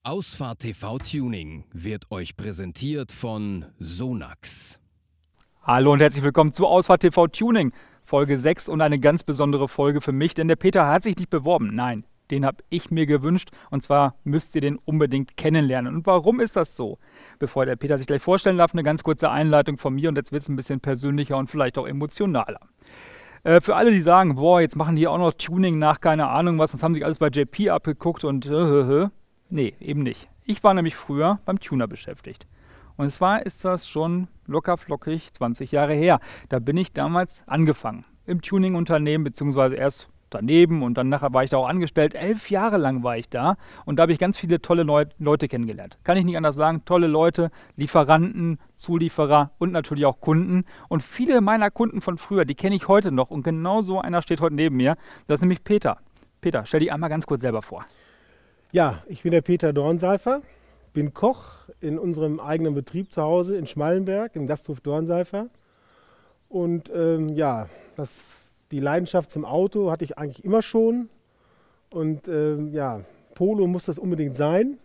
Ausfahrt TV Tuning wird euch präsentiert von Sonax. Hallo und herzlich willkommen zu Ausfahrt TV Tuning, Folge 6 und eine ganz besondere Folge für mich, denn der Peter hat sich nicht beworben. Nein, den habe ich mir gewünscht und zwar müsst ihr den unbedingt kennenlernen. Und warum ist das so? Bevor der Peter sich gleich vorstellen darf, eine ganz kurze Einleitung von mir und jetzt wird es ein bisschen persönlicher und vielleicht auch emotionaler. Für alle, die sagen, boah, jetzt machen die auch noch Tuning nach, keine Ahnung was, das haben sich alles bei JP abgeguckt und nee, eben nicht. Ich war nämlich früher beim Tuner beschäftigt. Und zwar ist das schon locker flockig 20 Jahre her. Da bin ich damals angefangen im Tuning-Unternehmen, beziehungsweise erst daneben und dann nachher war ich da auch angestellt. 11 Jahre lang war ich da und da habe ich ganz viele tolle Leute kennengelernt. Kann ich nicht anders sagen, tolle Leute, Lieferanten, Zulieferer und natürlich auch Kunden. Und viele meiner Kunden von früher, die kenne ich heute noch und genau so einer steht heute neben mir. Das ist nämlich Peter. Peter, stell dich einmal ganz kurz selber vor. Ja, ich bin der Peter Dornseifer, bin Koch in unserem eigenen Betrieb zu Hause in Schmallenberg, im Gasthof Dornseifer. Und die Leidenschaft zum Auto hatte ich eigentlich immer schon. Und Polo muss das unbedingt sein.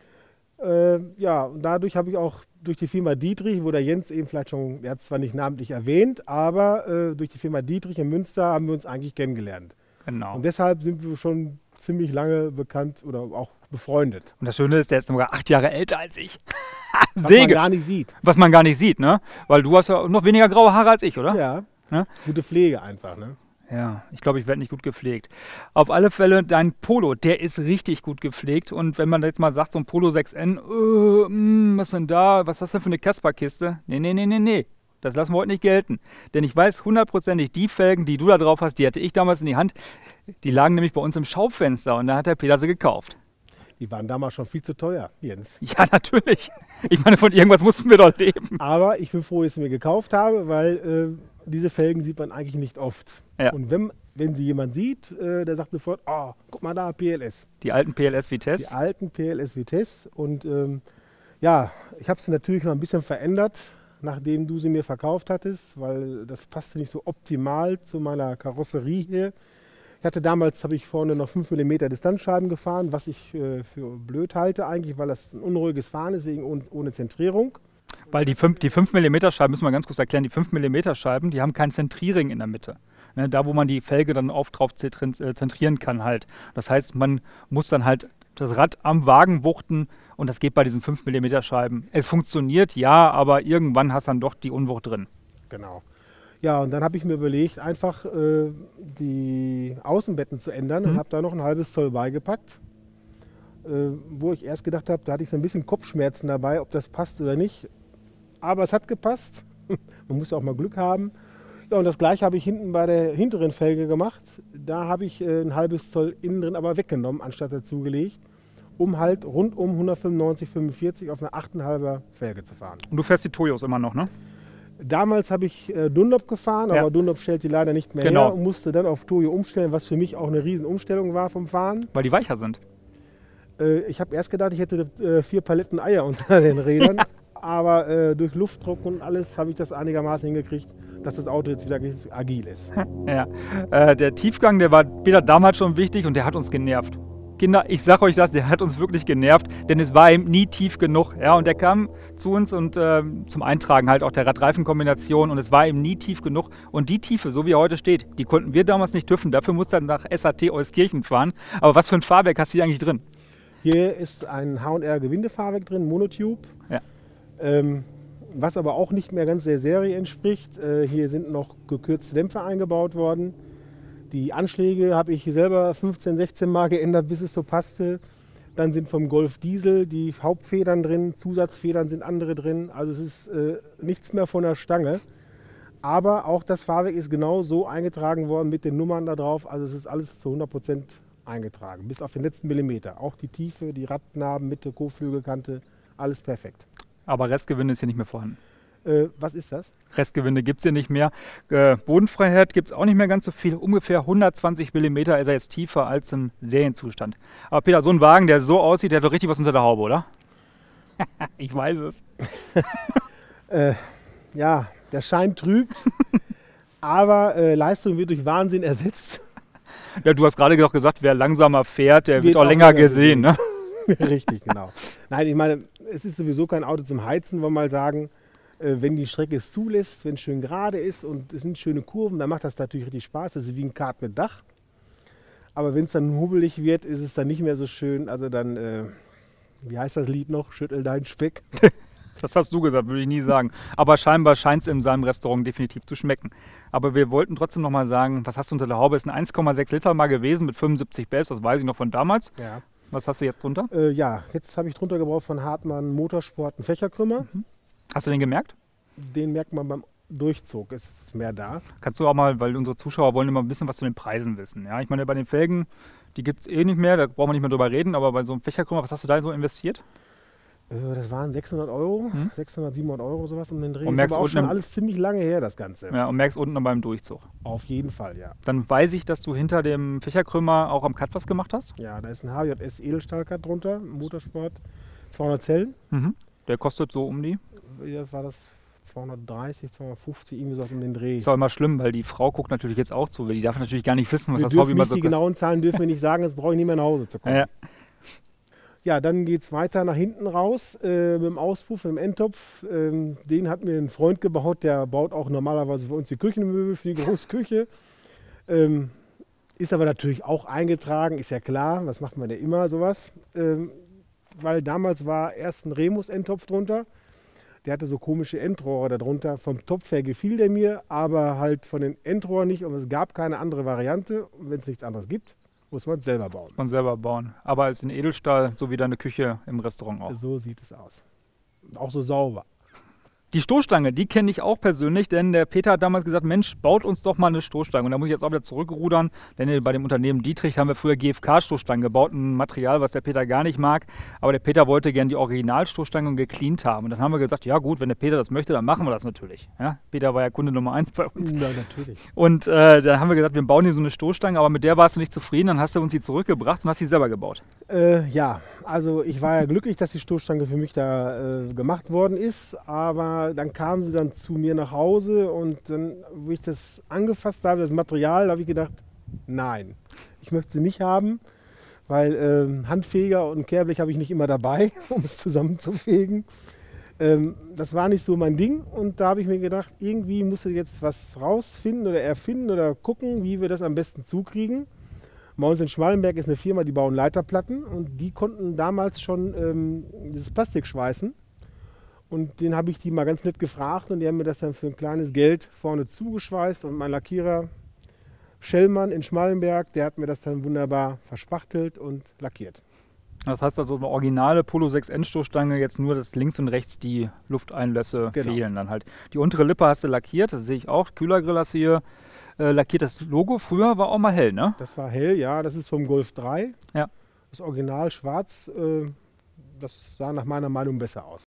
Und dadurch habe ich auch durch die Firma Dietrich, wo der Jens eben vielleicht schon, er hat zwar nicht namentlich erwähnt, aber durch die Firma Dietrich in Münster haben wir uns eigentlich kennengelernt. Genau. Und deshalb sind wir schon ziemlich lange bekannt oder auch befreundet. Und das Schöne ist, der ist sogar 8 Jahre älter als ich. Was man gar nicht sieht. Was man gar nicht sieht, ne? Weil du hast ja noch weniger graue Haare als ich, oder? Ja, ne? Gute Pflege einfach, ne? Ja, ich glaube, ich werde nicht gut gepflegt. Auf alle Fälle, dein Polo, der ist richtig gut gepflegt. Und wenn man jetzt mal sagt, so ein Polo 6N, was ist denn da? Was ist das denn für eine Kasperkiste? Nee. Das lassen wir heute nicht gelten. Denn ich weiß hundertprozentig, die Felgen, die du da drauf hast, die hatte ich damals in die Hand. Die lagen nämlich bei uns im Schaufenster und da hat der Peter sie gekauft. Die waren damals schon viel zu teuer, Jens. Ja, natürlich. Ich meine, von irgendwas mussten wir doch leben. Aber ich bin froh, dass ich sie mir gekauft habe, weil diese Felgen sieht man eigentlich nicht oft. Ja. Und wenn sie jemand sieht, der sagt sofort, oh, guck mal da, PLS. Die alten PLS Vitesse. Die alten PLS Vitesse. Und ich habe sie natürlich noch ein bisschen verändert, nachdem du sie mir verkauft hattest, weil das passte nicht so optimal zu meiner Karosserie hier. Ich hatte damals, habe ich vorne noch 5 mm Distanzscheiben gefahren, was ich für blöd halte eigentlich, weil das ein unruhiges Fahren ist, wegen ohne Zentrierung. Weil die 5 mm Scheiben, müssen wir ganz kurz erklären, die 5 mm Scheiben, die haben keinen Zentrierring in der Mitte. Ne, da, wo man die Felge dann drauf zentrieren kann halt. Das heißt, man muss dann halt das Rad am Wagen wuchten und das geht bei diesen 5 mm Scheiben. Es funktioniert, ja, aber irgendwann hast du dann doch die Unwucht drin. Genau. Ja, und dann habe ich mir überlegt, einfach die Außenbetten zu ändern und habe da noch ein halbes Zoll beigepackt. Wo ich erst gedacht habe, da hatte ich so ein bisschen Kopfschmerzen dabei, ob das passt oder nicht. Aber es hat gepasst. Man muss ja auch mal Glück haben. Ja, und das gleiche habe ich hinten bei der hinteren Felge gemacht. Da habe ich ein halbes Zoll innen drin aber weggenommen, anstatt dazugelegt, um halt rund um 195/45 auf einer 8,5er Felge zu fahren. Und du fährst die Toyos immer noch, ne? Damals habe ich Dunlop gefahren, aber Dunlop stellt die leider nicht mehr her und musste dann auf Toyo umstellen, was für mich auch eine Riesenumstellung war vom Fahren. Weil die weicher sind. Ich habe erst gedacht, ich hätte 4 Paletten Eier unter den Rädern, aber durch Luftdruck und alles habe ich das einigermaßen hingekriegt, dass das Auto jetzt wieder agil ist. Ja, der Tiefgang, der war Peter damals schon wichtig und der hat uns genervt. Kinder, ich sage euch das, der hat uns wirklich genervt, denn es war ihm nie tief genug. Ja, und der kam zu uns und zum Eintragen halt auch der Rad-Reifen-Kombination und es war ihm nie tief genug. Und die Tiefe, so wie er heute steht, die konnten wir damals nicht TÜVen. Dafür musste er nach SAT Euskirchen fahren. Aber was für ein Fahrwerk hast du hier eigentlich drin? Hier ist ein H&R Gewindefahrwerk drin, Monotube. Ja. Was aber auch nicht mehr ganz der Serie entspricht. Hier sind noch gekürzte Dämpfer eingebaut worden. Die Anschläge habe ich selber 15, 16 Mal geändert, bis es so passte. Dann sind vom Golf Diesel die Hauptfedern drin, Zusatzfedern sind andere drin. Also es ist nichts mehr von der Stange. Aber auch das Fahrwerk ist genau so eingetragen worden mit den Nummern da drauf. Also es ist alles zu 100% eingetragen, bis auf den letzten Millimeter. Auch die Tiefe, die Radnaben, Mitte, Kotflügelkante, alles perfekt. Aber Restgewinde ist hier nicht mehr vorhanden. Was ist das? Restgewinde gibt es hier nicht mehr. Bodenfreiheit gibt es auch nicht mehr ganz so viel. Ungefähr 120 mm ist er jetzt tiefer als im Serienzustand. Aber Peter, so ein Wagen, der so aussieht, der hat doch richtig was unter der Haube, oder? Ich weiß es. Ja, der Schein trübt, aber Leistung wird durch Wahnsinn ersetzt. Ja, du hast gerade noch gesagt, wer langsamer fährt, der wird auch länger gesehen. Ne? Richtig, genau. Nein, ich meine, es ist sowieso kein Auto zum Heizen, wollen wir mal sagen. Wenn die Strecke es zulässt, wenn es schön gerade ist und es sind schöne Kurven, dann macht das natürlich richtig Spaß. Das ist wie ein Kart mit Dach. Aber wenn es dann hubbelig wird, ist es dann nicht mehr so schön. Also dann, wie heißt das Lied noch? Schüttel deinen Speck. Das hast du gesagt, würde ich nie sagen. Aber scheinbar scheint es in seinem Restaurant definitiv zu schmecken. Aber wir wollten trotzdem noch mal sagen, was hast du unter der Haube? Ist ein 1,6 Liter mal gewesen mit 75 PS, das weiß ich noch von damals. Ja. Was hast du jetzt drunter? Ja, jetzt habe ich drunter gebraucht von Hartmann Motorsport einen Fächerkrümmer. Hast du den gemerkt? Den merkt man beim Durchzug, es ist mehr da. Kannst du auch mal, weil unsere Zuschauer wollen immer ein bisschen was zu den Preisen wissen. Ja, ich meine, bei den Felgen, die gibt es eh nicht mehr, da brauchen wir nicht mehr drüber reden, aber bei so einem Fächerkrümmer, was hast du da so investiert? Das waren 600 Euro, 600, 700 Euro, sowas um den Dreh. Und Das ist merkst aber auch schon unten alles ziemlich lange her, das Ganze. Ja, und merkst unten dann beim Durchzug. Auf jeden Fall, ja. Dann weiß ich, dass du hinter dem Fächerkrümmer auch am Cut was gemacht hast. Ja, da ist ein HJS Edelstahlcut drunter, Motorsport, 200 Zellen. Der kostet so um die. Das war das 230, 250, irgendwie sowas um den Dreh. Ist auch immer schlimm, weil die Frau guckt natürlich jetzt auch zu, weil die darf natürlich gar nicht wissen, was Wir das dürfen Hobby mal nicht so die kostet. genauen Zahlen dürfen wir nicht sagen, das brauche ich nicht mehr nach Hause zu kommen. Ja. Ja, dann geht es weiter nach hinten raus mit dem Auspuff, mit dem Endtopf. Den hat mir ein Freund gebaut, der baut auch normalerweise für uns die Küchenmöbel, für die Großküche. Ist aber natürlich auch eingetragen, ist ja klar, was macht man denn immer sowas. Weil damals war erst ein Remus-Endtopf drunter. Der hatte so komische Endrohre darunter. Vom Topf her gefiel der mir, aber halt von den Endrohren nicht. Und es gab keine andere Variante. Und wenn es nichts anderes gibt, muss man es selber bauen. Man selber bauen. Aber es ist in Edelstahl, so wie deine Küche im Restaurant auch. So sieht es aus. Auch so sauber. Die Stoßstange, die kenne ich auch persönlich, denn der Peter hat damals gesagt, Mensch, baut uns doch mal eine Stoßstange. Und da muss ich jetzt auch wieder zurückrudern, denn bei dem Unternehmen Dietrich haben wir früher GFK-Stoßstangen gebaut, ein Material, was der Peter gar nicht mag. Aber der Peter wollte gerne die Originalstoßstange gecleant haben. Und dann haben wir gesagt, ja gut, wenn der Peter das möchte, dann machen wir das natürlich. Ja, Peter war ja Kunde Nummer 1 bei uns. Ja, natürlich. Und dann haben wir gesagt, wir bauen hier so eine Stoßstange, aber mit der warst du nicht zufrieden, dann hast du uns die zurückgebracht und hast sie selber gebaut. Ja, also ich war ja glücklich, dass die Stoßstange für mich da gemacht worden ist, aber dann kamen sie dann zu mir nach Hause und dann, wo ich das angefasst habe, das Material, habe ich gedacht, nein, ich möchte sie nicht haben, weil Handfeger und Kehrblech habe ich nicht immer dabei, um es zusammenzufegen. Das war nicht so mein Ding und da habe ich mir gedacht, irgendwie musst du jetzt was rausfinden oder erfinden oder gucken, wie wir das am besten zukriegen. Bei uns in Schmallenberg ist eine Firma, die bauen Leiterplatten und die konnten damals schon dieses Plastik schweißen. Und den habe ich die mal ganz nett gefragt und die haben mir das dann für ein kleines Geld vorne zugeschweißt. Und mein Lackierer Schellmann in Schmallenberg, der hat mir das dann wunderbar verspachtelt und lackiert. Das heißt also, eine originale Polo 6 Endstoßstange, jetzt nur, dass links und rechts die Lufteinlässe fehlen dann halt. Die untere Lippe hast du lackiert, das sehe ich auch. Kühlergrill hast du hier lackiert. Das Logo früher war auch mal hell, ne? Das war hell, ja. Das ist vom Golf 3. Ja. Das Original schwarz, das sah nach meiner Meinung besser aus.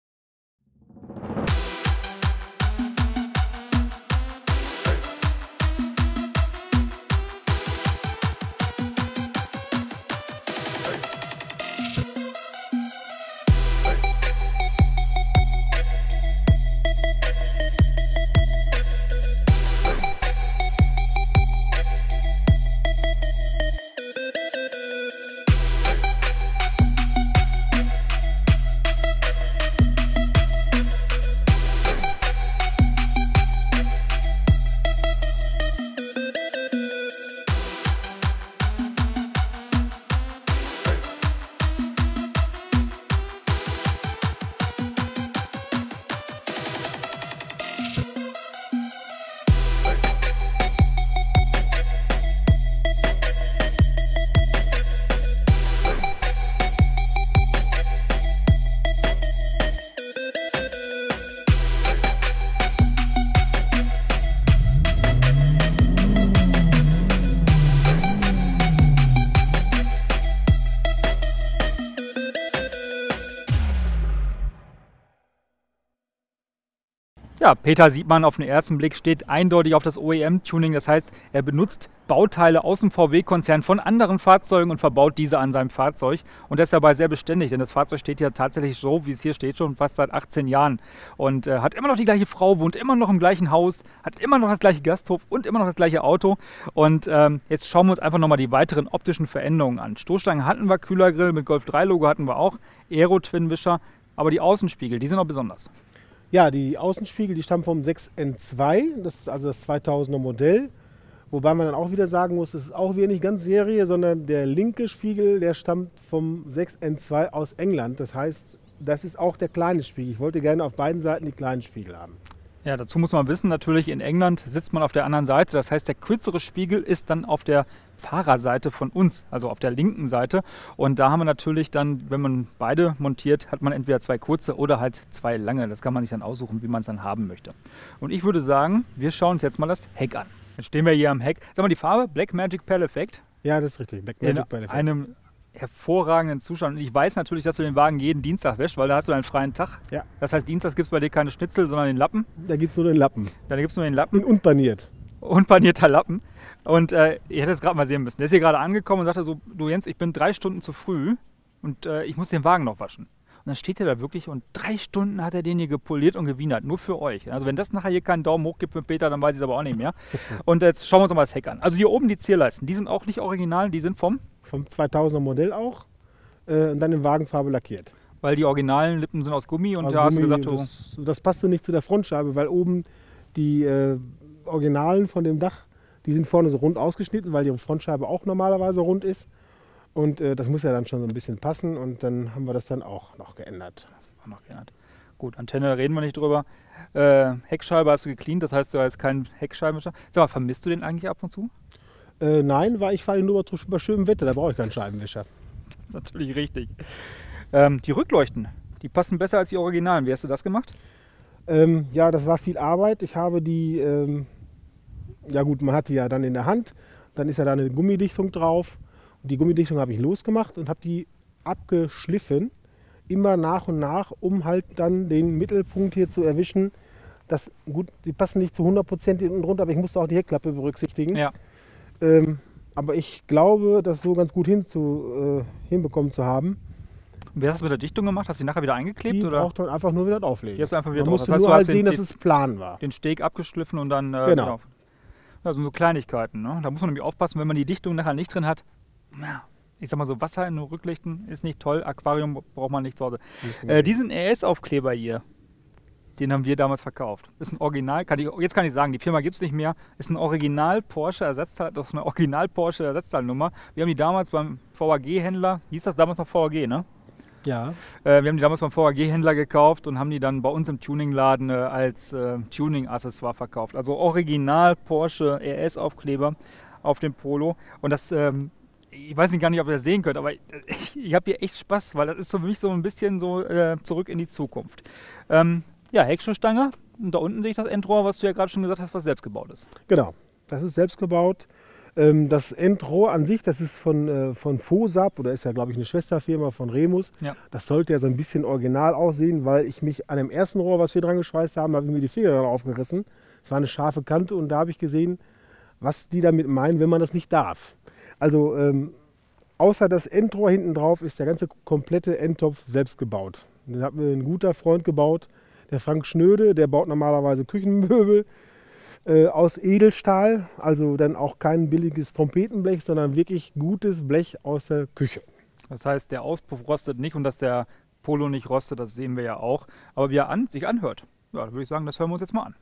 Ja, Peter sieht man auf den ersten Blick, steht eindeutig auf das OEM-Tuning. Das heißt, er benutzt Bauteile aus dem VW-Konzern von anderen Fahrzeugen und verbaut diese an seinem Fahrzeug. Und er ist dabei sehr beständig, denn das Fahrzeug steht ja tatsächlich so, wie es hier steht, schon fast seit 18 Jahren. Und hat immer noch die gleiche Frau, wohnt immer noch im gleichen Haus, hat immer noch das gleiche Gasthof und immer noch das gleiche Auto. Und jetzt schauen wir uns einfach nochmal die weiteren optischen Veränderungen an. Stoßstangen hatten wir, Kühlergrill mit Golf 3-Logo hatten wir auch, Aero-Twin-Wischer, aber die Außenspiegel, die sind auch besonders. Ja, die Außenspiegel, die stammen vom 6N2, das ist also das 2000er Modell. Wobei man dann auch wieder sagen muss, das ist auch wieder nicht ganz Serie, sondern der linke Spiegel, der stammt vom 6N2 aus England. Das heißt, das ist auch der kleine Spiegel. Ich wollte gerne auf beiden Seiten die kleinen Spiegel haben. Ja, dazu muss man wissen, natürlich in England sitzt man auf der anderen Seite. Das heißt, der kürzere Spiegel ist dann auf der Fahrerseite von uns, also auf der linken Seite. Und da haben wir natürlich dann, wenn man beide montiert, hat man entweder zwei kurze oder halt zwei lange. Das kann man sich dann aussuchen, wie man es dann haben möchte. Und ich würde sagen, wir schauen uns jetzt mal das Heck an. Jetzt stehen wir hier am Heck. Sag mal, die Farbe Black Magic Pearl Effect. Ja, das ist richtig. Black Magic Pearl Effect. In einem hervorragenden Zustand. Und ich weiß natürlich, dass du den Wagen jeden Dienstag wäschst, weil da hast du einen freien Tag. Ja. Das heißt, Dienstags gibt es bei dir keine Schnitzel, sondern den Lappen. Da gibt es nur den Lappen. Da gibt es nur den Lappen. Unpaniert. Unpanierter Lappen. Und ihr hättet es gerade mal sehen müssen. Der ist hier gerade angekommen und sagte so, du Jens, ich bin 3 Stunden zu früh und ich muss den Wagen noch waschen. Und dann steht er da wirklich und 3 Stunden hat er den hier gepoliert und gewienert, nur für euch. Also wenn das nachher hier keinen Daumen hoch gibt für Peter, dann weiß ich es aber auch nicht mehr. Und jetzt schauen wir uns mal das Heck an. Also hier oben die Zierleisten, die sind auch nicht original, die sind vom 2000er Modell auch und dann in Wagenfarbe lackiert. Weil die originalen Lippen sind aus Gummi und aus da hast du Gummi, gesagt, das passte nicht zu der Frontscheibe, weil oben die Originalen von dem Dach, die sind vorne so rund ausgeschnitten, weil die Frontscheibe auch normalerweise rund ist. Und das muss ja dann schon so ein bisschen passen und dann haben wir das dann auch noch geändert. Das ist auch noch geändert. Gut, Antenne reden wir nicht drüber. Heckscheibe hast du gecleant, das heißt, du hast keinen Heckscheibenwischer. Sag mal, vermisst du den eigentlich ab und zu? Nein, weil ich fahre nur bei schönem Wetter, da brauche ich keinen Scheibenwischer. Das ist natürlich richtig. Die Rückleuchten, die passen besser als die Originalen. Wie hast du das gemacht? Ja, das war viel Arbeit. Ich habe die, ja gut, man hat die ja dann in der Hand, dann ist ja da eine Gummidichtung drauf. Und die Gummidichtung habe ich losgemacht und habe die abgeschliffen, immer nach und nach, um halt dann den Mittelpunkt hier zu erwischen. Das, gut, die passen nicht zu 100% hinten drunter, aber ich musste auch die Heckklappe berücksichtigen. Ja. Aber ich glaube, das so ganz gut hinbekommen zu haben. Und wie hast du das mit der Dichtung gemacht? Hast du die nachher wieder eingeklebt? Die oder? braucht dann einfach nur wieder auflegen. Die hast du einfach wieder Man drauf. musste Das heißt, nur du halt hast sehen, dass es plan war. Den Steg abgeschliffen und dann genau. drauf. Das sind so Kleinigkeiten. Ne? Da muss man nämlich aufpassen, wenn man die Dichtung nachher nicht drin hat. Ja, ich sag mal so, Wasser in den Rücklichten ist nicht toll. Aquarium braucht man nicht zu Hause. Diesen RS-Aufkleber hier, den haben wir damals verkauft. Ist ein Original, jetzt kann ich sagen, die Firma gibt es nicht mehr. Ist ein Original Porsche Ersatzteil, das ist eine Original Porsche Ersatzteilnummer. Wir haben die damals beim VAG-Händler, hieß das damals noch VAG, ne? Ja. Wir haben die damals beim VAG-Händler gekauft und haben die dann bei uns im Tuningladen als Tuning-Accessoire verkauft. Also Original Porsche RS-Aufkleber auf dem Polo. Und das, ich weiß nicht gar nicht, ob ihr das sehen könnt, aber ich habe hier echt Spaß, weil das ist für mich so ein bisschen so zurück in die Zukunft. Ja, Heckschusstange. Und da unten sehe ich das Endrohr, was du ja gerade schon gesagt hast, was selbst gebaut ist. Genau, das ist selbst gebaut. Das Endrohr an sich, das ist von Fosap, oder ist ja, glaube ich, eine Schwesterfirma von Remus. Ja. Das sollte ja so ein bisschen original aussehen, weil ich mich an dem ersten Rohr, was wir dran geschweißt haben, habe ich mir die Finger aufgerissen. Es war eine scharfe Kante und da habe ich gesehen, was die damit meinen, wenn man das nicht darf. Also außer das Endrohr hinten drauf ist der ganze komplette Endtopf selbst gebaut. Den hat mir ein guter Freund gebaut, der Frank Schnöde, der baut normalerweise Küchenmöbel aus Edelstahl, also dann auch kein billiges Trompetenblech, sondern wirklich gutes Blech aus der Küche. Das heißt, der Auspuff rostet nicht und dass der Polo nicht rostet, das sehen wir ja auch. Aber wie er sich anhört, ja, da würde ich sagen, das hören wir uns jetzt mal an.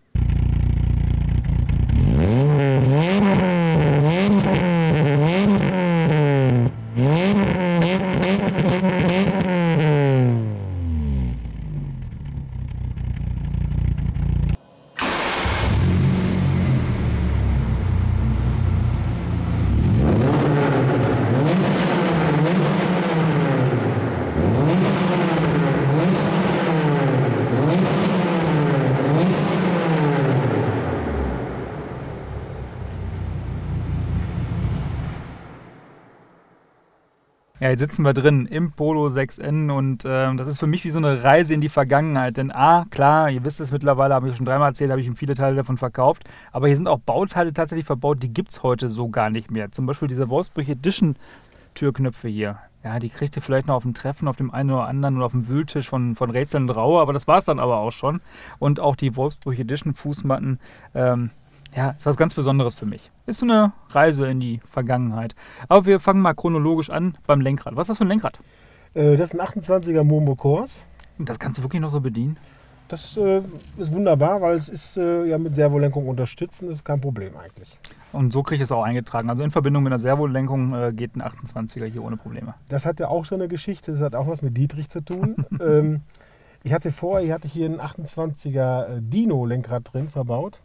Ja, jetzt sitzen wir drin im Polo 6N und das ist für mich wie so eine Reise in die Vergangenheit. Denn klar, ihr wisst es mittlerweile, habe ich schon dreimal erzählt, habe ich ihm viele Teile davon verkauft. Aber hier sind auch Bauteile tatsächlich verbaut, die gibt es heute so gar nicht mehr. Zum Beispiel diese Wolfsburg Edition Türknöpfe hier. Ja, die kriegt ihr vielleicht noch auf dem Treffen, auf dem einen oder anderen oder auf dem Wühltisch von Rätsel und Raue, aber das war es dann aber auch schon. Und auch die Wolfsburg Edition Fußmatten, ja, ist was ganz Besonderes für mich. Ist so eine Reise in die Vergangenheit. Aber wir fangen mal chronologisch an beim Lenkrad. Was ist das für ein Lenkrad? Das ist ein 28er Momo Kors. Und das kannst du wirklich noch so bedienen? Das ist wunderbar, weil es ist ja mit Servolenkung unterstützt und das ist kein Problem eigentlich. Und so kriege ich es auch eingetragen. Also in Verbindung mit einer Servolenkung geht ein 28er hier ohne Probleme. Das hat ja auch so eine Geschichte, das hat auch was mit Dietrich zu tun. Ich hatte hier ein 28er Dino-Lenkrad drin verbaut.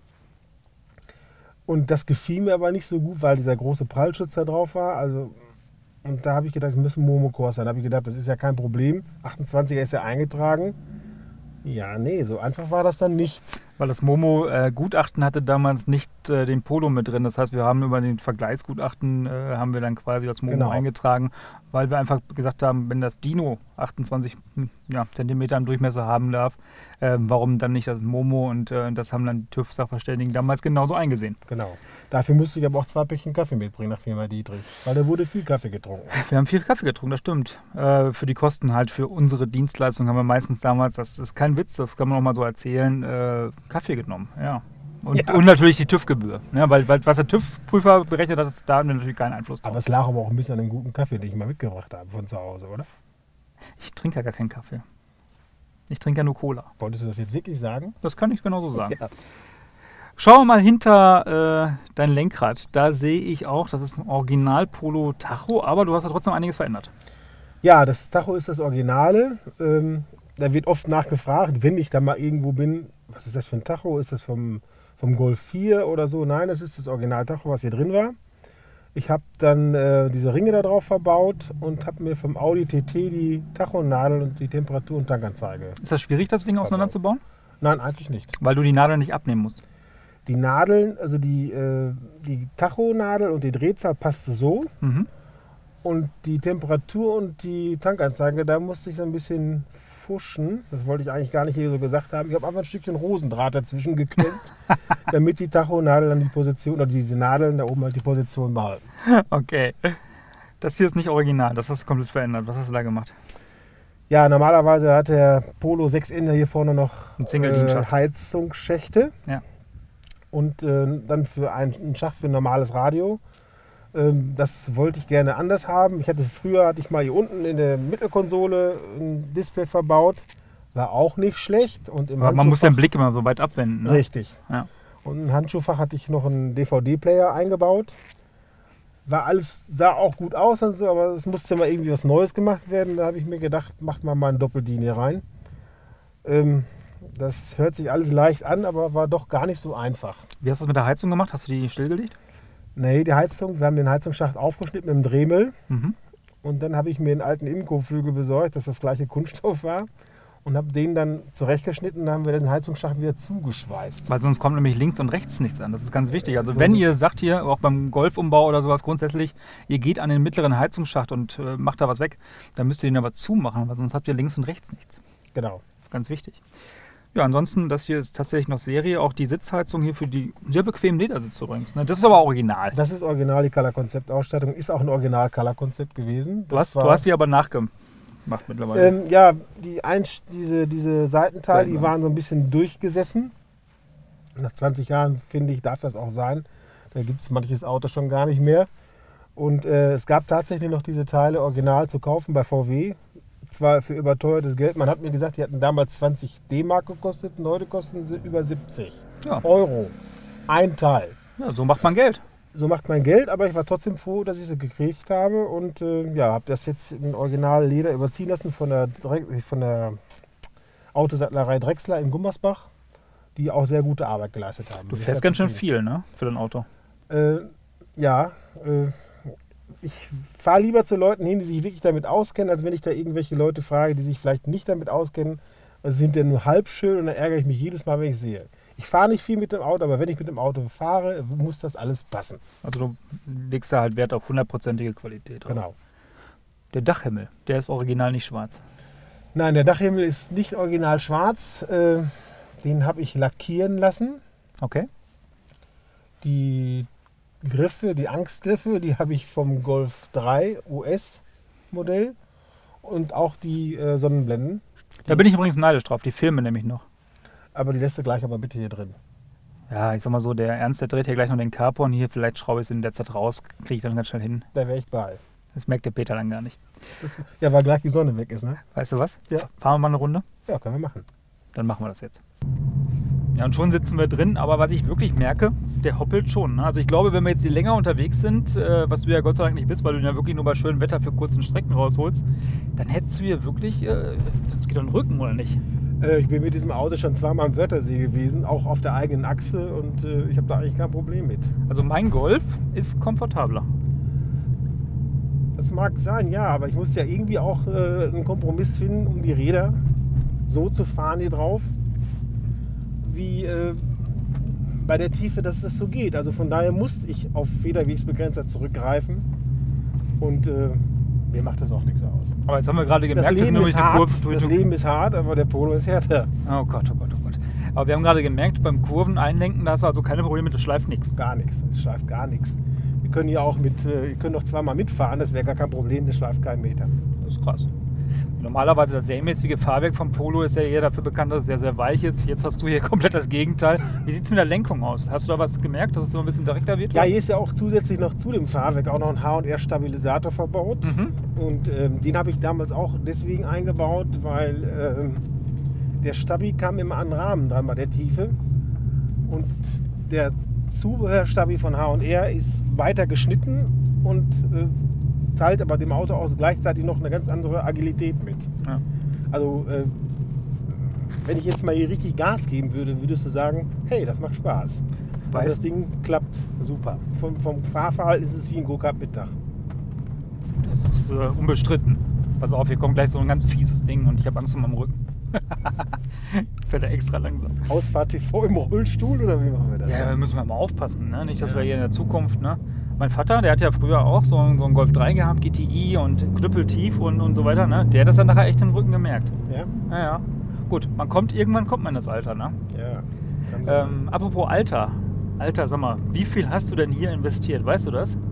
Und das gefiel mir aber nicht so gut, weil dieser große Prallschutz da drauf war. Also, und da habe ich gedacht, es müssen Momo Kors sein. Da habe ich gedacht, das ist ja kein Problem. 28er ist ja eingetragen. Ja, nee, so einfach war das dann nicht. Weil das Momo-Gutachten hatte damals nicht den Polo mit drin. Das heißt, wir haben über den Vergleichsgutachten haben wir dann quasi das Momo eingetragen, weil wir einfach gesagt haben, wenn das Dino 28 Zentimeter im Durchmesser haben darf, warum dann nicht das Momo? Und das haben dann die TÜV-Sachverständigen damals genauso eingesehen. Genau. Dafür musste ich aber auch 2 Päckchen Kaffee mitbringen nach Firma Dietrich, weil da wurde viel Kaffee getrunken. Wir haben viel Kaffee getrunken, das stimmt. Für die Kosten halt, für unsere Dienstleistung haben wir meistens damals, das ist kein Witz, das kann man auch mal so erzählen, Kaffee genommen, ja. Und natürlich die TÜV-Gebühr, ne? Weil was der TÜV-Prüfer berechnet hat, da haben wir natürlich keinen Einfluss drauf. Aber es lag aber auch ein bisschen an dem guten Kaffee, den ich mal mitgebracht habe von zu Hause, oder? Ich trinke ja gar keinen Kaffee. Ich trinke ja nur Cola. Wolltest du das jetzt wirklich sagen? Das kann ich genauso sagen. Ja. Schauen wir mal hinter dein Lenkrad. Da sehe ich auch, das ist ein Original-Polo Tacho, aber du hast ja trotzdem einiges verändert. Ja, das Tacho ist das Originale. Da wird oft nachgefragt, wenn ich da mal irgendwo bin, was ist das für ein Tacho? Ist das vom Golf 4 oder so? Nein, das ist das Original-Tacho, was hier drin war. Ich habe dann diese Ringe da drauf verbaut und habe mir vom Audi TT die Tachonadel und die Temperatur- und Tankanzeige. Ist das schwierig, das Ding auseinanderzubauen? Nein, eigentlich nicht. Weil du die Nadeln nicht abnehmen musst? Die Nadeln, also die Tachonadel und die Drehzahl passte so. Mhm. Und die Temperatur und die Tankanzeige, da musste ich so ein bisschen fuschen. Das wollte ich eigentlich gar nicht hier so gesagt haben. Ich habe einfach ein Stückchen Rosendraht dazwischen geklemmt, damit die Tachonadel dann die Position, oder diese Nadeln da oben halt die Position behalten. Okay. Das hier ist nicht original, das hast du komplett verändert. Was hast du da gemacht? Ja, normalerweise hat der Polo 6N hier vorne noch Heizungsschächte. Ja. Und dann für einen Schacht für ein normales Radio. Das wollte ich gerne anders haben. Früher hatte ich mal hier unten in der Mittelkonsole ein Display verbaut. War auch nicht schlecht. Und im man muss den Blick immer so weit abwenden. Ne? Richtig. Ja. Und im Handschuhfach hatte ich noch einen DVD-Player eingebaut. Sah auch gut aus und so, aber es musste mal irgendwie was Neues gemacht werden. Da habe ich mir gedacht, macht mal ein Doppel-DIN hier rein. Das hört sich alles leicht an, aber war doch gar nicht so einfach. Wie hast du das mit der Heizung gemacht? Hast du die stillgelegt? Nee, wir haben den Heizungsschacht aufgeschnitten mit dem Dremel. Mhm. Und dann habe ich mir einen alten Innenkotflügel besorgt, dass das gleiche Kunststoff war. Und habe den dann zurechtgeschnitten und haben wir den Heizungsschacht wieder zugeschweißt. Weil sonst kommt nämlich links und rechts nichts an. Das ist ganz wichtig. Also wenn ihr sagt hier, auch beim Golfumbau oder sowas grundsätzlich, ihr geht an den mittleren Heizungsschacht und macht da was weg, dann müsst ihr den aber zumachen, weil sonst habt ihr links und rechts nichts. Genau. Ganz wichtig. Ja, ansonsten, das hier ist tatsächlich noch Serie. Auch die Sitzheizung hier für die sehr bequemen Ledersitze übrigens. Ne? Das ist aber original. Das ist original, die Color-Konzept-Ausstattung. Ist auch ein Original-Color-Konzept gewesen. Du hast die aber nachgemacht mittlerweile. Ja, diese Seitenteile, die waren so ein bisschen durchgesessen. Nach 20 Jahren, finde ich, darf das auch sein. Da gibt es manches Auto schon gar nicht mehr. Und es gab tatsächlich noch diese Teile original zu kaufen bei VW. Zwar für überteuertes Geld. Man hat mir gesagt, die hatten damals 20 D-Mark gekostet und heute kosten sie über 70 Euro. Ein Teil. Ja, so macht man Geld. So macht man Geld, aber ich war trotzdem froh, dass ich sie gekriegt habe und habe das jetzt in Original Leder überziehen lassen von der Autosattlerei Drechsler in Gummersbach, die auch sehr gute Arbeit geleistet haben. Du fährst ganz schön viel, ne, für dein Auto. Ich fahre lieber zu Leuten hin, die sich wirklich damit auskennen, als wenn ich da irgendwelche Leute frage, die sich vielleicht nicht damit auskennen. Also sind ja nur halb schön und dann ärgere ich mich jedes Mal, wenn ich sehe. Ich fahre nicht viel mit dem Auto, aber wenn ich mit dem Auto fahre, muss das alles passen. Also du legst da halt Wert auf 100%ige Qualität. Genau. Der Dachhimmel, der ist original nicht schwarz. Nein, der Dachhimmel ist nicht original schwarz. Den habe ich lackieren lassen. Okay. Die Griffe, die Angstgriffe, die habe ich vom Golf 3 US Modell und auch die Sonnenblenden. Da bin ich übrigens neidisch drauf, die Filme nämlich noch. Aber die lässt du gleich aber bitte hier drin. Ja, ich sag mal so, der Ernst, der dreht hier gleich noch den Carport hier, vielleicht schraube ich es in der Zeit raus, kriege ich dann ganz schnell hin. Da wäre ich bei. Das merkt der Peter dann gar nicht. Ja, weil gleich die Sonne weg ist, ne? Weißt du was? Ja. Fahren wir mal eine Runde? Ja, können wir machen. Dann machen wir das jetzt. Ja, und schon sitzen wir drin, aber was ich wirklich merke, der hoppelt schon. Ne? Also ich glaube, wenn wir jetzt hier länger unterwegs sind, was du ja Gott sei Dank nicht bist, weil du ihn ja wirklich nur bei schönem Wetter für kurzen Strecken rausholst, dann hättest du hier wirklich, das geht doch den Rücken, oder nicht? Ich bin mit diesem Auto schon zweimal am Wörthersee gewesen, auch auf der eigenen Achse und ich habe da eigentlich kein Problem mit. Also mein Golf ist komfortabler. Das mag sein, ja, aber ich muss ja irgendwie auch einen Kompromiss finden, um die Räder so zu fahren hier drauf, wie bei der Tiefe, dass das so geht. Also von daher musste ich auf Federwegsbegrenzer zurückgreifen und mir macht das auch nichts aus. Aber jetzt haben wir gerade gemerkt, das Leben dass ist hart, das Leben ist hart, aber der Polo ist härter. Oh Gott, oh Gott, oh Gott. Aber wir haben gerade gemerkt, beim Kurven einlenken, da hast du also keine Probleme mit, das schleift nichts. Gar nichts, es schleift gar nichts. Wir können hier auch ihr könnt auch zweimal mitfahren, das wäre gar kein Problem, das schleift keinen Meter. Das ist krass. Normalerweise das serienmäßige Fahrwerk vom Polo ist ja eher dafür bekannt, dass es sehr, sehr weich ist. Jetzt hast du hier komplett das Gegenteil. Wie sieht es mit der Lenkung aus? Hast du da was gemerkt, dass es so ein bisschen direkter wird? Ja, hier ist ja auch zusätzlich noch zu dem Fahrwerk auch noch ein H&R-Stabilisator verbaut. Und den habe ich damals auch deswegen eingebaut, weil der Stabi kam immer an den Rahmen dran bei der Tiefe. Und der Zubehörstabi von H&R ist weiter geschnitten und teilt aber dem Auto auch gleichzeitig noch eine ganz andere Agilität mit. Ja. Also wenn ich jetzt mal hier richtig Gas geben würde, würdest du sagen, hey, das macht Spaß. Weil das Ding klappt super. Vom Fahrverhalten ist es wie ein Go-Kart mit Dach. Das ist unbestritten. Pass auf, hier kommt gleich so ein ganz fieses Ding und ich habe Angst um meinen Rücken. Fährt er extra langsam. Ausfahrt TV im Rollstuhl oder wie machen wir das? Ja, da müssen wir mal aufpassen, ne? Nicht, dass wir hier in der Zukunft, ne? Mein Vater, der hat ja früher auch so einen Golf 3 gehabt, GTI und knüppeltief und so weiter, ne? Der hat das dann nachher echt im Rücken gemerkt. Ja? Naja. Gut, irgendwann kommt man in das Alter, ne? Ja, kann sein. Apropos Alter. Alter, sag mal, wie viel hast du denn hier investiert? Weißt du das?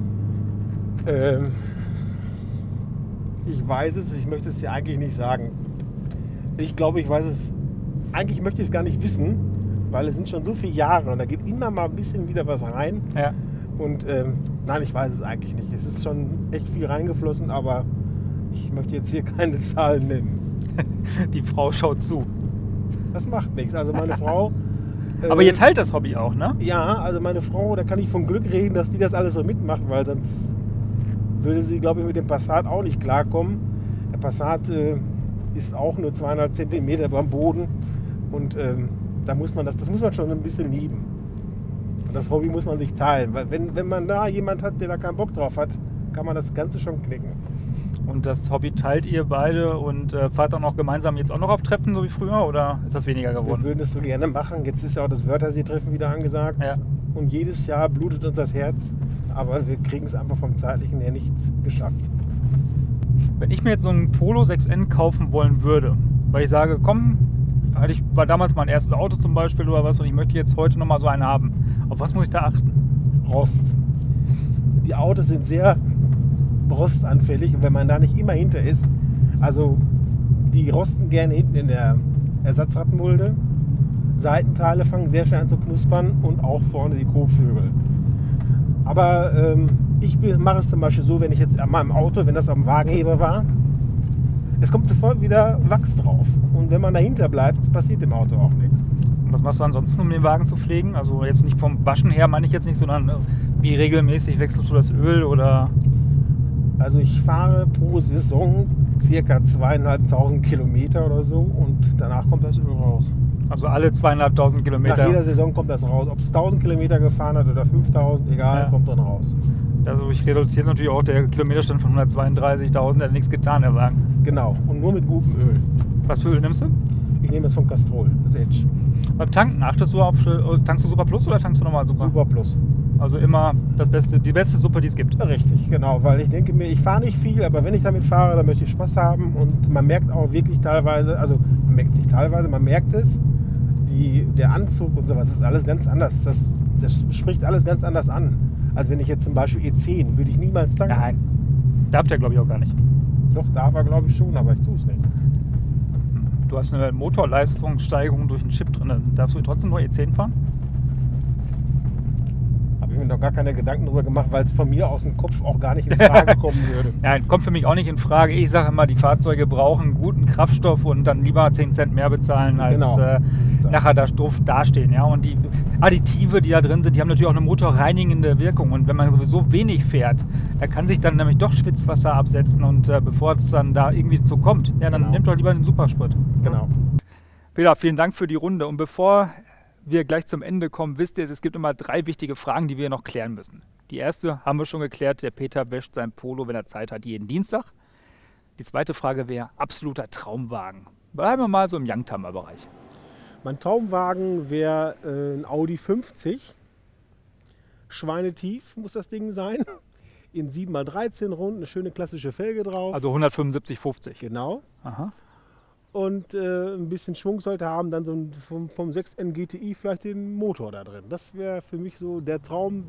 Ich weiß es, ich möchte es dir eigentlich nicht sagen. Ich glaube, ich weiß es. Eigentlich möchte ich es gar nicht wissen, weil es sind schon so viele Jahre und da geht immer mal ein bisschen wieder was rein. Ja. Und nein, ich weiß es eigentlich nicht. Es ist schon echt viel reingeflossen, aber ich möchte jetzt hier keine Zahlen nennen. Die Frau schaut zu. Das macht nichts. Also meine Frau... aber ihr teilt das Hobby auch, ne? Ja, also meine Frau, da kann ich von Glück reden, dass die das alles so mitmacht, weil sonst würde sie, glaube ich, mit dem Passat auch nicht klarkommen. Der Passat ist auch nur 2,5 Zentimeter beim Boden und das muss man schon ein bisschen lieben. Und das Hobby muss man sich teilen, weil wenn man da jemand hat, der da keinen Bock drauf hat, kann man das Ganze schon knicken. Und das Hobby teilt ihr beide und fahrt dann auch gemeinsam jetzt auch noch auf Treffen, so wie früher, oder ist das weniger geworden? Wir würden es so gerne machen. Jetzt ist ja auch das Wörthersee-Treffen wieder angesagt. Ja. Und jedes Jahr blutet uns das Herz, aber wir kriegen es einfach vom Zeitlichen her nicht geschafft. Wenn ich mir jetzt so einen Polo 6N kaufen wollen würde, weil ich sage, komm, war damals mein erstes Auto zum Beispiel oder was und ich möchte jetzt heute nochmal so einen haben. Auf was muss ich da achten? Rost. Die Autos sind sehr rostanfällig und wenn man da nicht immer hinter ist, also die rosten gerne hinten in der Ersatzradmulde, Seitenteile fangen sehr schnell an zu knuspern und auch vorne die Kotflügel. Aber ich mache es zum Beispiel so, wenn ich jetzt an meinem Auto, wenn das am Wagenheber war, es kommt sofort wieder Wachs drauf und wenn man dahinter bleibt, passiert dem Auto auch nichts. Was machst du ansonsten, um den Wagen zu pflegen? Also jetzt nicht vom Waschen her, meine ich jetzt nicht, sondern wie regelmäßig wechselst du das Öl oder? Also ich fahre pro Saison ca. 2.500 Kilometer oder so und danach kommt das Öl raus. Also alle 2.500 Kilometer? Nach jeder Saison kommt das raus. Ob es 1.000 Kilometer gefahren hat oder 5.000, egal, ja. Kommt dann raus. Also ich reduziere natürlich auch der Kilometerstand von 132.000, der hat nichts getan, der Wagen. Genau, und nur mit gutem Öl. Was für Öl nimmst du? Ich nehme das von Castrol, das Edge. Beim Tanken, tankst du Super Plus oder tankst du nochmal Super? Super Plus. Also immer die beste Suppe, die es gibt. Richtig, genau, weil ich denke mir, ich fahre nicht viel, aber wenn ich damit fahre, dann möchte ich Spaß haben und man merkt auch wirklich teilweise, also man merkt es nicht teilweise, man merkt es, der Anzug und sowas ist alles ganz anders. Das spricht alles ganz anders an, als wenn ich jetzt zum Beispiel E10, würde ich niemals tanken. Nein, darf der glaube ich auch gar nicht. Doch, darf er glaube ich schon, aber ich tue es nicht. Du hast eine Motorleistungssteigerung durch einen Chip drin, dann darfst du trotzdem nur E10 fahren? Habe ich mir noch gar keine Gedanken darüber gemacht, weil es von mir aus dem Kopf auch gar nicht in Frage kommen würde. Nein, kommt für mich auch nicht in Frage. Ich sage immer, die Fahrzeuge brauchen guten Kraftstoff und dann lieber 10 Cent mehr bezahlen, als nachher da doof dastehen. Ja? Und die Additive, die da drin sind, die haben natürlich auch eine motorreinigende Wirkung. Und wenn man sowieso wenig fährt, da kann sich dann nämlich doch Schwitzwasser absetzen. Und bevor es dann da irgendwie zu kommt, ja, dann nehmt doch lieber den Supersprit. Genau. Peter, vielen Dank für die Runde. Und bevor wir gleich zum Ende kommen, wisst ihr, es gibt immer 3 wichtige Fragen, die wir noch klären müssen. Die erste haben wir schon geklärt, der Peter wäscht sein Polo, wenn er Zeit hat, jeden Dienstag. Die zweite Frage wäre absoluter Traumwagen. Bleiben wir mal so im Youngtimer-Bereich. Mein Traumwagen wäre ein Audi 50. Schweinetief muss das Ding sein. In 7x13 Runden, eine schöne klassische Felge drauf. Also 175/50. Genau. Aha. Und ein bisschen Schwung sollte haben, dann so vom 6N GTI vielleicht den Motor da drin. Das wäre für mich so der Traum,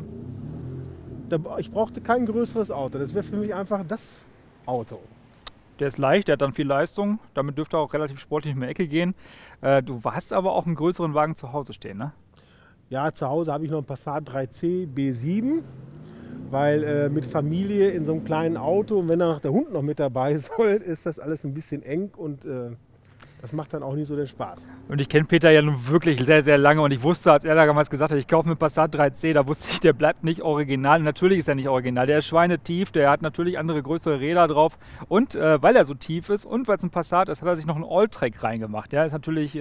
ich brauchte kein größeres Auto. Das wäre für mich einfach das Auto. Der ist leicht, der hat dann viel Leistung, damit dürfte er auch relativ sportlich in die Ecke gehen. Du hast aber auch einen größeren Wagen zu Hause stehen, ne? Ja, zu Hause habe ich noch einen Passat 3C B7. Weil mit Familie in so einem kleinen Auto und wenn dann noch der Hund noch mit dabei soll, ist das alles ein bisschen eng und das macht dann auch nicht so den Spaß. Und ich kenne Peter ja nun wirklich sehr, sehr lange und ich wusste, als er damals gesagt hat, ich kaufe mir Passat 3C, da wusste ich, der bleibt nicht original. Und natürlich ist er nicht original, der ist schweinetief, der hat natürlich andere größere Räder drauf und weil er so tief ist und weil es ein Passat ist, hat er sich noch einen Alltrack reingemacht. Ja, ist natürlich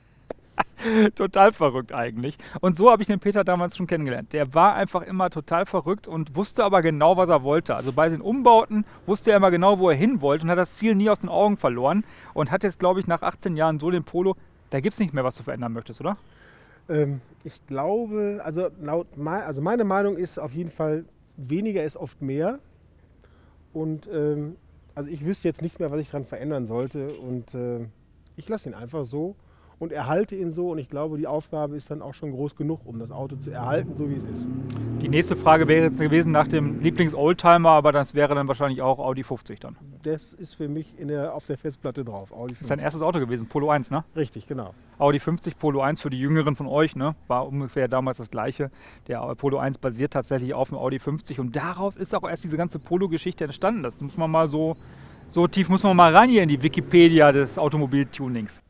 total verrückt eigentlich. Und so habe ich den Peter damals schon kennengelernt. Der war einfach immer total verrückt und wusste aber genau, was er wollte. Also bei den Umbauten wusste er immer genau, wo er hin wollte und hat das Ziel nie aus den Augen verloren. Und hat jetzt, glaube ich, nach 18 Jahren so den Polo, da gibt es nicht mehr, was du verändern möchtest, oder? Ich glaube, also meine Meinung ist auf jeden Fall, weniger ist oft mehr. Und also ich wüsste jetzt nicht mehr, was ich daran verändern sollte. Und ich lasse ihn einfach so und erhalte ihn so. Und ich glaube, die Aufgabe ist dann auch schon groß genug, um das Auto zu erhalten, so wie es ist. Die nächste Frage wäre jetzt gewesen nach dem Lieblings-Oldtimer, aber das wäre dann wahrscheinlich auch Audi 50 dann. Das ist für mich auf der Festplatte drauf. Audi 50. Das ist dein erstes Auto gewesen, Polo 1, ne? Richtig, genau. Audi 50, Polo 1 für die Jüngeren von euch, ne? War ungefähr damals das gleiche. Der Polo 1 basiert tatsächlich auf dem Audi 50 und daraus ist auch erst diese ganze Polo-Geschichte entstanden. Das muss man mal so tief muss man mal rein hier in die Wikipedia des Automobiltunings.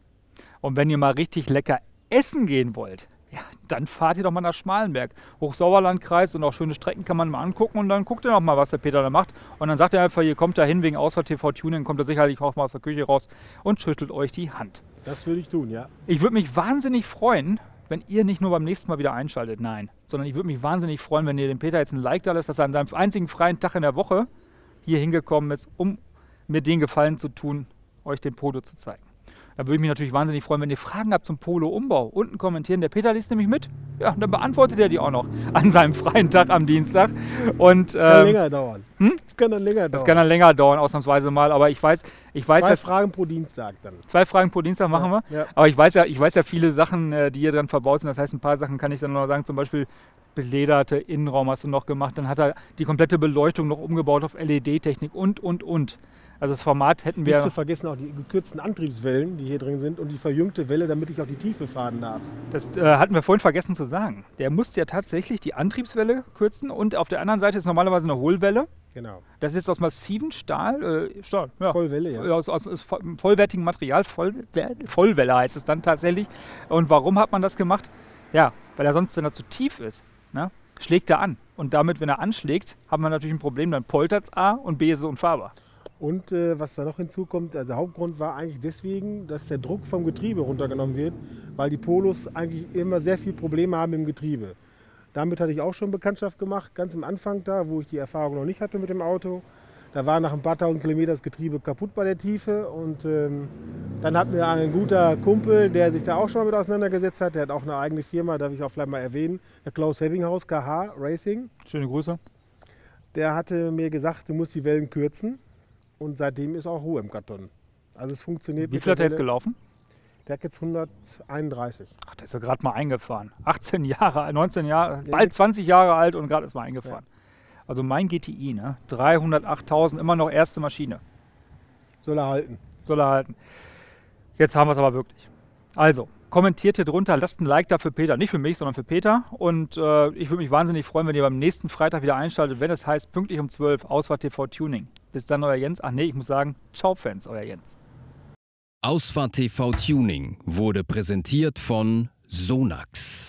Und wenn ihr mal richtig lecker essen gehen wollt, ja, dann fahrt ihr doch mal nach Schmalenberg. Hochsauerlandkreis und auch schöne Strecken kann man mal angucken und dann guckt ihr noch mal, was der Peter da macht. Und dann sagt er einfach, ihr kommt da hin wegen Ausfahrt TV Tuning, kommt er sicherlich auch mal aus der Küche raus und schüttelt euch die Hand. Das würde ich tun, ja. Ich würde mich wahnsinnig freuen, wenn ihr nicht nur beim nächsten Mal wieder einschaltet, nein, sondern ich würde mich wahnsinnig freuen, wenn ihr dem Peter jetzt ein Like da lässt, dass er an seinem einzigen freien Tag in der Woche hier hingekommen ist, um mir den Gefallen zu tun, euch den Polo zu zeigen. Da würde ich mich natürlich wahnsinnig freuen, wenn ihr Fragen habt zum Polo-Umbau. Unten kommentieren. Der Peter liest nämlich mit. Ja, und dann beantwortet er die auch noch an seinem freien Tag am Dienstag. Und, kann länger dauern. Das kann dann länger dauern. Das kann dann länger dauern, ausnahmsweise mal. Aber ich weiß 2 Fragen pro Dienstag dann. 2 Fragen pro Dienstag machen wir. Ja. Aber ich weiß ja viele Sachen, die hier dran verbaut sind. Das heißt, ein paar Sachen kann ich dann noch sagen. Zum Beispiel belederte Innenraum hast du noch gemacht. Dann hat er die komplette Beleuchtung noch umgebaut auf LED-Technik und. Also das Format hätten wir... Nicht zu vergessen auch die gekürzten Antriebswellen, die hier drin sind und die verjüngte Welle, damit ich auch die Tiefe fahren darf. Das hatten wir vorhin vergessen zu sagen. Der musste ja tatsächlich die Antriebswelle kürzen und auf der anderen Seite ist normalerweise eine Hohlwelle. Genau. Das ist jetzt aus massivem Stahl, ja. Vollwelle, ja. Aus vollwertigem Material, Vollwelle heißt es dann tatsächlich. Und warum hat man das gemacht? Ja, weil er sonst, wenn er zu tief ist, ne, schlägt er an. Und damit, wenn er anschlägt, haben wir natürlich ein Problem, dann poltert es A und B ist es unfahrbar. Und was da noch hinzukommt, also der Hauptgrund war eigentlich deswegen, dass der Druck vom Getriebe runtergenommen wird, weil die Polos eigentlich immer sehr viel Probleme haben im Getriebe. Damit hatte ich auch schon Bekanntschaft gemacht, ganz am Anfang da, wo ich die Erfahrung noch nicht hatte mit dem Auto. Da war nach ein paar tausend Kilometern das Getriebe kaputt bei der Tiefe und Dann hat mir ein guter Kumpel, der sich da auch schon mit auseinandergesetzt hat, der hat auch eine eigene Firma, darf ich auch vielleicht mal erwähnen, der Klaus Hevinghaus, KH Racing. Schöne Grüße. Der hatte mir gesagt, du musst die Wellen kürzen und seitdem ist auch Ruhe im Karton. Also es funktioniert. Wie viel hat er jetzt gelaufen? Der hat jetzt 131. Ach, der ist ja gerade mal eingefahren. 18 Jahre, 19 Jahre, bald 20 Jahre alt und gerade ist mal eingefahren. Ja. Also mein GTI, ne? 308.000, immer noch erste Maschine. Soll er halten. Soll er halten. Jetzt haben wir es aber wirklich. Also, kommentiert hier drunter, lasst ein Like da für Peter. Nicht für mich, sondern für Peter. Und ich würde mich wahnsinnig freuen, wenn ihr beim nächsten Freitag wieder einschaltet, wenn es heißt, pünktlich um 12 Ausfahrt TV Tuning. Bis dann, euer Jens. Ach nee, ich muss sagen, ciao Fans, euer Jens. Ausfahrt TV Tuning wurde präsentiert von Sonax.